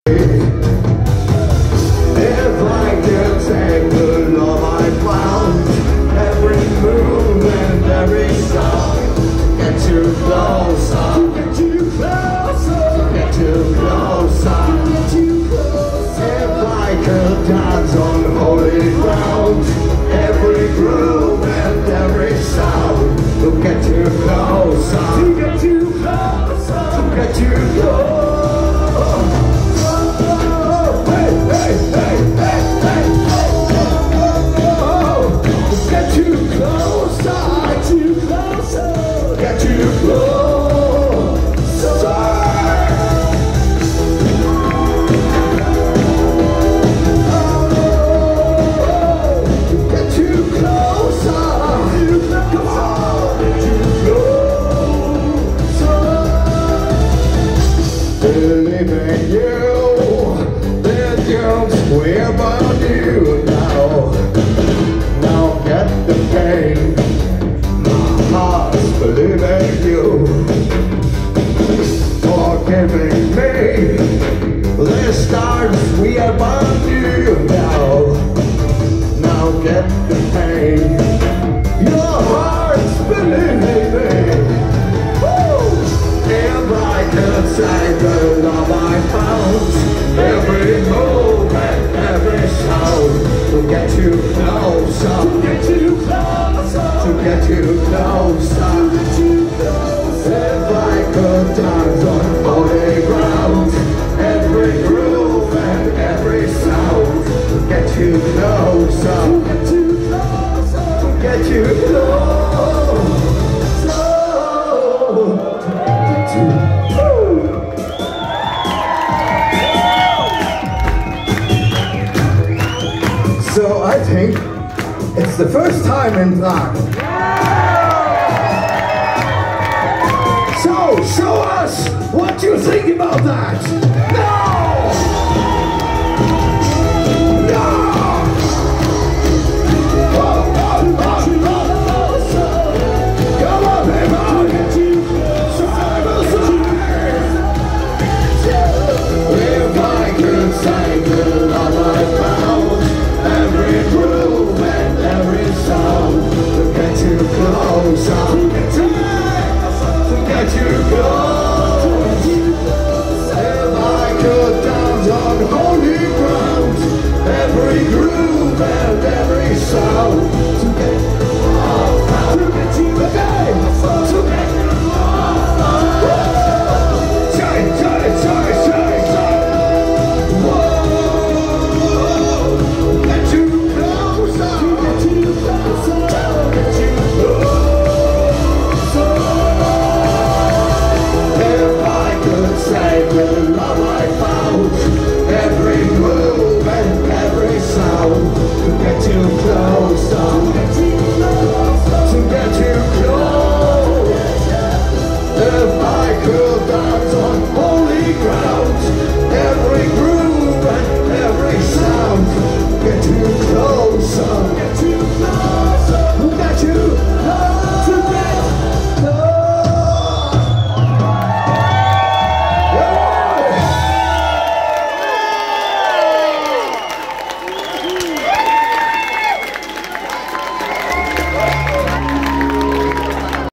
If I can take the love I found, every move and every sound, get too closer, get too closer, get too closer, get too closer. If I could dance on holy ground, every groove and every sound, to get too closer, to get too closer, to get too closer. Believing you, then you'll swear about you now. Now get the pain, my heart's believing you, forgiving me. This time we are about you now. Now get the pain, your heart's believing me. If I could say the love I found, every move and every sound, to get you closer, to get you closer, to get you closer, to get you closer. If I could dance on holy ground, every groove and every sound, to get you closer, to get you closer, to get you closer. So I think it's the first time in Prague. So show us what you think about that. No!